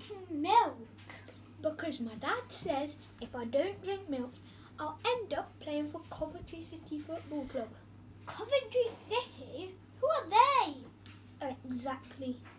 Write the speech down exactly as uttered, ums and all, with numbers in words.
drinking milk? Because my dad says if I don't drink milk, I'll end up playing for Coventry City Football Club. Coventry City? Who are they? Exactly.